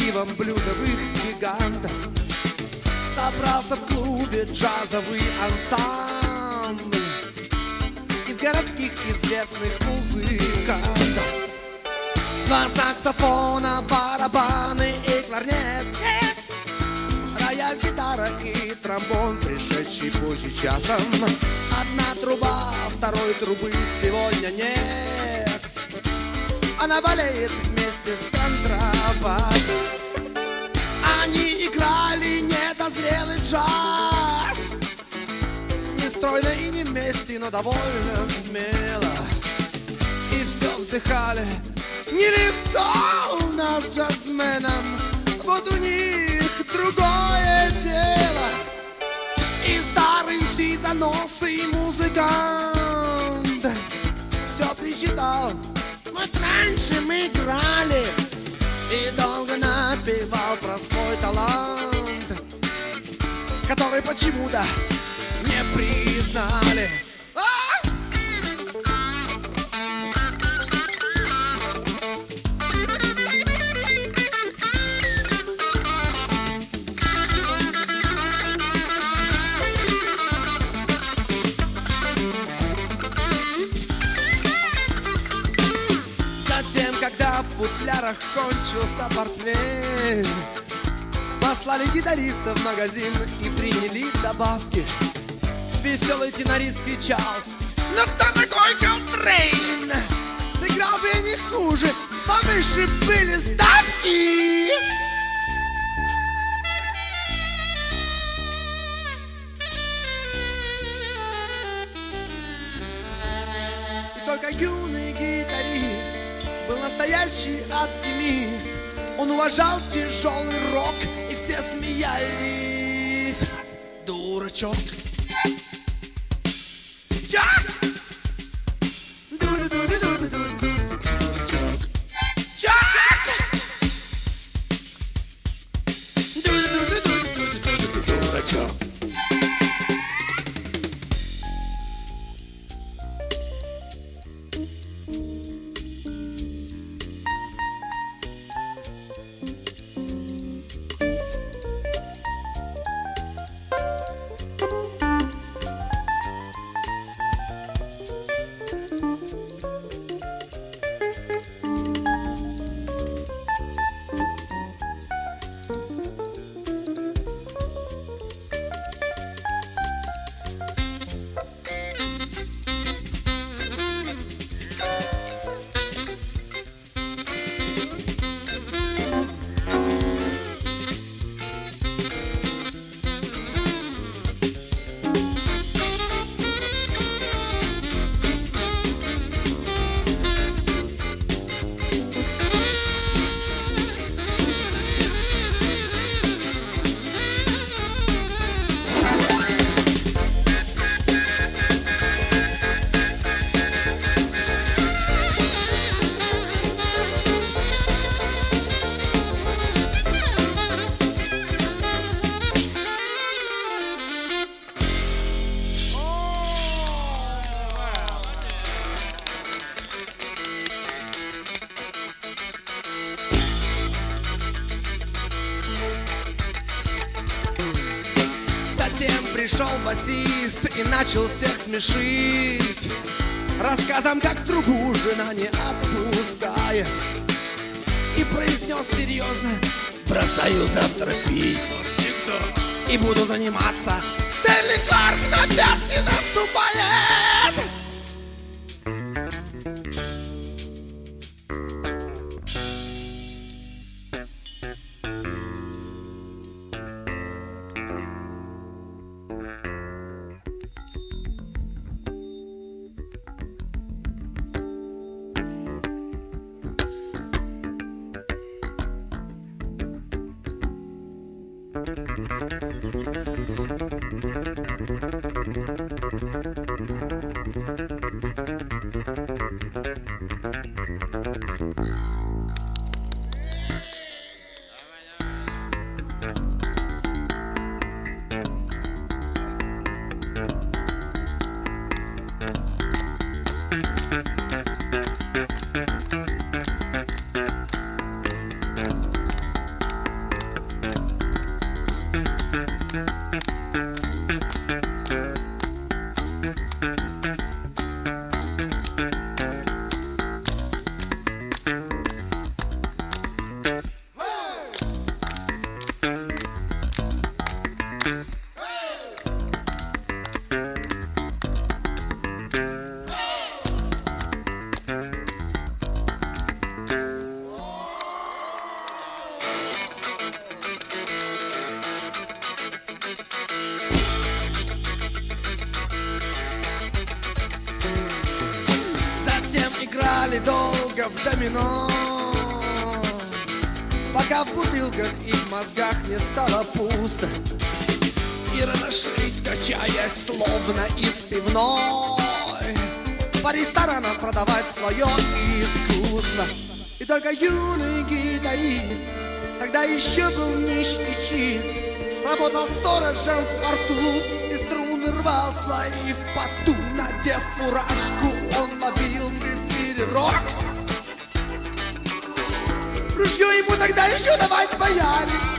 коллективом блюзовых гигантов собрался в клубе джазовый ансамбль из городских известных музыкантов. Два саксофона, барабаны и кларнет, рояль, гитара и тромбон, пришедший позже часом. Одна труба, второй трубы сегодня нет. Она болеет вместе с контрабасом. Они играли недозрелый джаз, не стройно и не вместе, но довольно смело. И все вздыхали: нелегко у нас джазменам, вот у них другое дело. И старый сизоносый музыкант все причитал: вот раньше мы играли, и долго напевал про свой талант, который почему-то не признали. Когда в футлярах кончился портвейн, послали гитариста в магазин и приняли добавки. Веселый тенорист кричал: ну кто такой Колтрейн? Сыграл бы не хуже, повыше были ставки. И только юный гитарист был настоящий оптимист. Он уважал тяжелый рок, и все смеялись. Дурачок. Чак! Дурачок. Чак! Дурачок. Пришел басист и начал всех смешить рассказом, как трубу жена не отпускает, и произнес серьезно: бросаю завтра пить и буду заниматься. Стэнли Кларк на пятки наступает. играли долго в домино, пока в бутылках и в мозгах не стало пусто, и разошлись, качаясь, словно из пивной, по ресторанам продавать свое искусство. И только юный гитарист, тогда еще был нищ и чист, работал сторожем в порту и струны рвал свои в поту. Надев фуражку, он ловил в эфире рок. Ружье ему тогда еще давать боялись,